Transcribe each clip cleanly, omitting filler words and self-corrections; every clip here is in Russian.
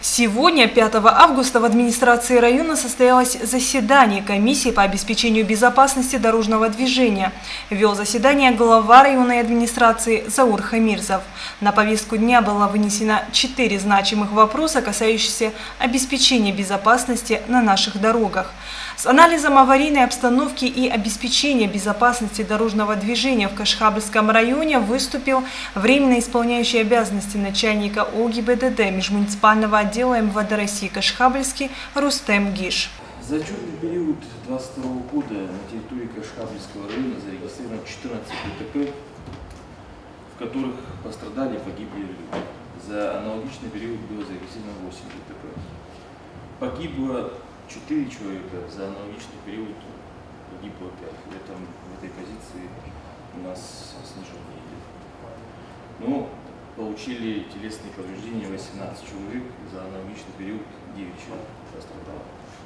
Сегодня, 5 августа, в администрации района состоялось заседание комиссии по обеспечению безопасности дорожного движения. Вел заседание глава районной администрации Заур Хамирзов. На повестку дня было вынесено 4 значимых вопроса, касающихся обеспечения безопасности на наших дорогах. С анализом аварийной обстановки и обеспечения безопасности дорожного движения в Кашхабльском районе выступил временно исполняющий обязанности начальника ОГИБДД межмуниципального отдела МВД России Кашхабльский Рустем Гиш. За отчетный период 2022 года на территории Кашхабльского района зарегистрировано 14 ДТП, в которых пострадали и погибли люди. За аналогичный период было зарегистрировано 8 ДТП. Погибло 4 человека, за аналогичный период погибло 5. В этой позиции у нас снижение идет. Но получили телесные повреждения 18 человек, за аналогичный период 9 человек пострадало.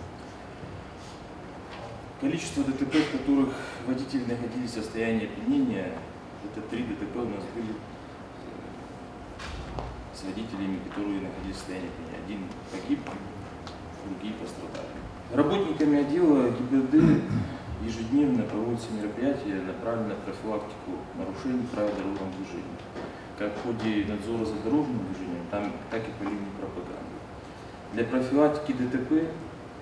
Количество ДТП, в которых водители находились в состоянии опьянения, это 3 ДТП у нас были с водителями, которые находились в состоянии опьянения. Один погиб, другие пострадали. Работниками отдела ГИБДД ежедневно проводятся мероприятия, направленные на профилактику нарушений правил дорожного движения, как в ходе надзора за дорожным движением, так и по линии пропаганды. Для профилактики ДТП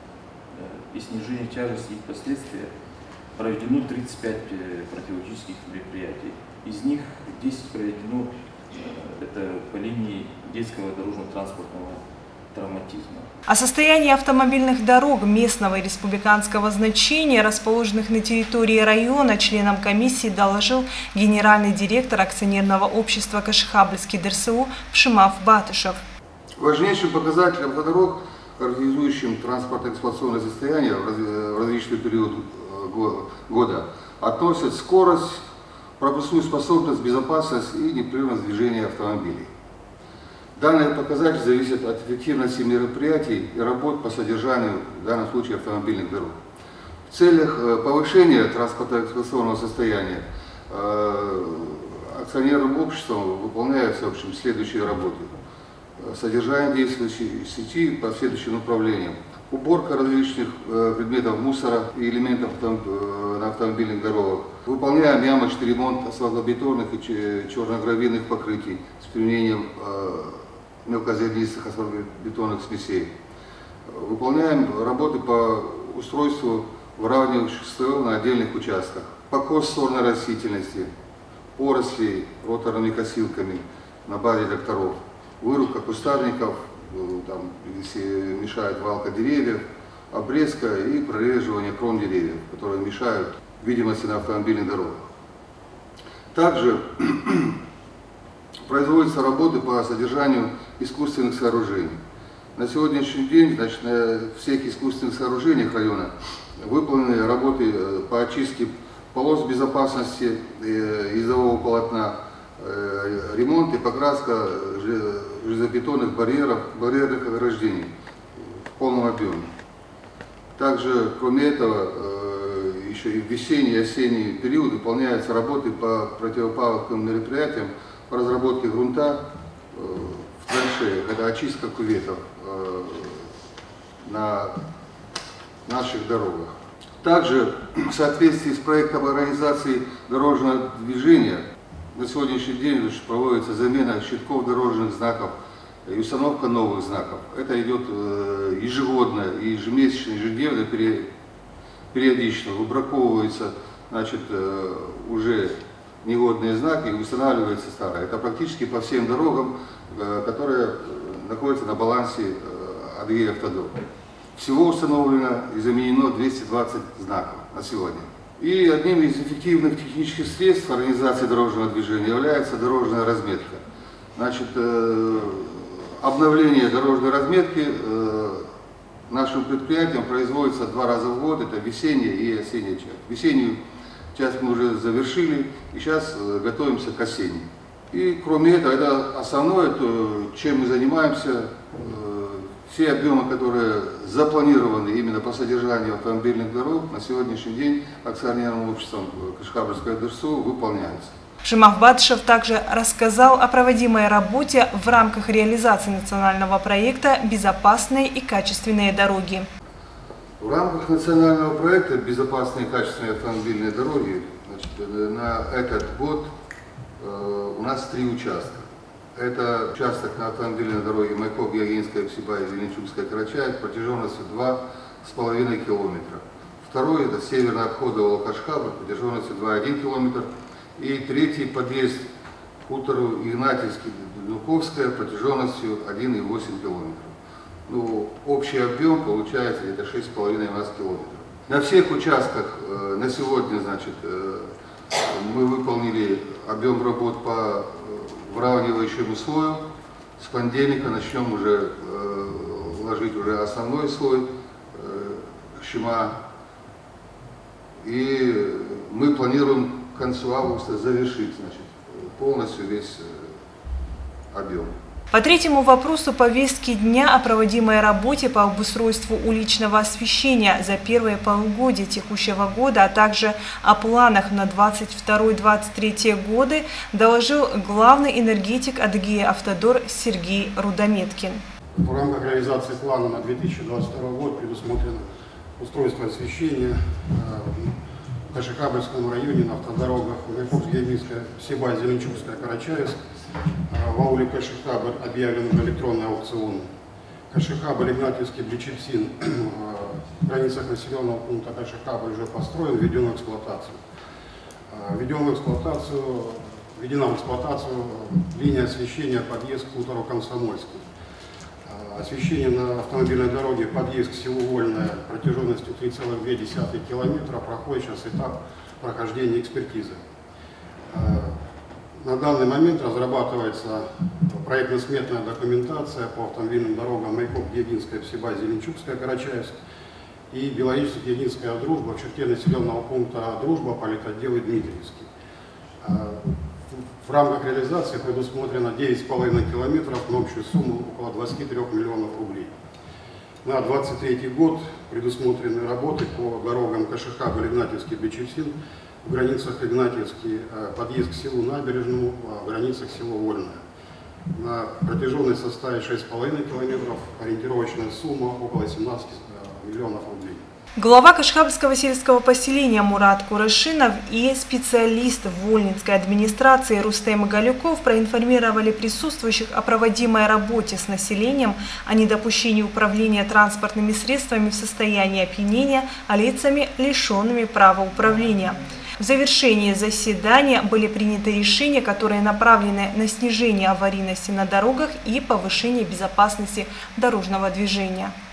и снижения тяжести их последствий проведено 35 профилактических мероприятий. Из них 10 проведено по линии детского дорожно-транспортного травматизма. О состоянии автомобильных дорог местного и республиканского значения, расположенных на территории района, членам комиссии доложил генеральный директор акционерного общества Кашхабльский ДРСУ Пшимав Батышев. Важнейшим показателем автодорог, характеризующим транспортно-эксплуатационное состояние в различный период года, относят скорость, пропускную способность, безопасность и непрерывность движения автомобилей. Данный показатель зависит от эффективности мероприятий и работ по содержанию, в данном случае, автомобильных дорог. В целях повышения транспортно-эксплуатационного состояния акционерным обществом выполняются, в общем, следующие работы. Содержание действующей сети по следующим направлениям. Уборка различных предметов мусора и элементов на автомобильных дорогах. Выполняем ямочный ремонт асфальтобетонных и черно-гравийных покрытий с применением мелкозернистых асфальтобетонных смесей. Выполняем работы по устройству выравнивающих слоев на отдельных участках. Покос сорной растительности, порослей роторными косилками на базе тракторов. Вырубка кустарников, если мешает валка деревьев, обрезка и прореживание крон деревьев, которые мешают видимости на автомобильных дорогах. Также производятся работы по содержанию искусственных сооружений. На сегодняшний день, на всех искусственных сооружениях района выполнены работы по очистке полос безопасности ездового полотна, ремонт и покраска железобетонных барьерных ограждений в полном объеме. Также, кроме этого, еще и в весенний и осенний период выполняются работы по противопаводковым мероприятиям по разработке грунта в траншеях. Это очистка кюветов на наших дорогах. Также, в соответствии с проектом организации дорожного движения, на сегодняшний день проводится замена щитков дорожных знаков и установка новых знаков. Это идет ежегодно, ежемесячно, ежедневно, периодично. Выбраковываются уже негодные знаки и устанавливаются старые. Это практически по всем дорогам, которые находятся на балансе АДГ «Автодор». Всего установлено и заменено 220 знаков на сегодня. И одним из эффективных технических средств организации дорожного движения является дорожная разметка. Обновление дорожной разметки нашим предприятием производится 2 раза в год, это весенняя и осенняя часть. Весеннюю часть мы уже завершили, и сейчас готовимся к осенней. И кроме этого, это основное, чем мы занимаемся. Все объемы, которые запланированы именно по содержанию автомобильных дорог, на сегодняшний день акционерным обществом Кашхабльского ДРСУ выполняются. Жимах Бадышев также рассказал о проводимой работе в рамках реализации национального проекта «Безопасные и качественные дороги». В рамках национального проекта «Безопасные и качественные автомобильные дороги» на этот год у нас 3 участка. Это участок на автомобильной дороге Майкоп-Ягинская-Псибай-Зеленчукская-Карачаев протяженностью 2,5 километра. Второй – это северный обход Волокашхаба протяженностью 2,1 километр. И третий подъезд к хутору Игнатьевский-Днуковская протяженностью 1,8 километра. Ну, общий объем получается где-то 6,5 километров. На всех участках на сегодня, значит, мы выполнили объем работ по выравнивающему слою. С понедельника начнем уже ложить уже основной слой щема. И мы планируем к концу августа завершить, значит, полностью весь объем. По третьему вопросу повестки дня о проводимой работе по обустройству уличного освещения за первые полугодия текущего года, а также о планах на 2022-2023 годы доложил главный энергетик Адыгея Автодор Сергей Рудометкин. В рамках реализации плана на 2022 год предусмотрено устройство освещения в Кашихабльском районе на автодорогах Майкоп-Ягинская, Псибай, Зеленчукская, Карачаевск. В ауле Кашихабль объявлен электронный аукцион. Кашихабль, Игнатьевский, Бличевсин в границах населенного пункта Кашихабль уже построен, введен в эксплуатацию. Введена в эксплуатацию линия освещения подъезд к хутору Комсомольский. Освещение на автомобильной дороге подъезд к селу Вольное протяженностью 3,2 километра проходит сейчас этап прохождения экспертизы. На данный момент разрабатывается проектно-сметная документация по автомобильным дорогам Майкоп-Ягинская, Псибай, Зеленчукская, Карачаевск и Белореченск-Ягинская Дружба в черте населенного пункта Дружба, политотдел и Дмитриевский. В рамках реализации предусмотрено 9,5 километров на общую сумму около 23 миллионов рублей. На 2023 год предусмотрены работы по дорогам Кашихабль, Игнатьевский, Бличевсин в границах Игнатьевский, подъезд к селу Набережному, в границах села Вольное. На протяженность составит 6,5 километров, ориентировочная сумма около 17 миллионов рублей. Глава Кашихабльского сельского поселения Мурат Курашинов и специалист Вольнинской администрации Рустем Галюков проинформировали присутствующих о проводимой работе с населением, о недопущении управления транспортными средствами в состоянии опьянения, лицами, лишенными права управления. В завершении заседания были приняты решения, которые направлены на снижение аварийности на дорогах и повышение безопасности дорожного движения.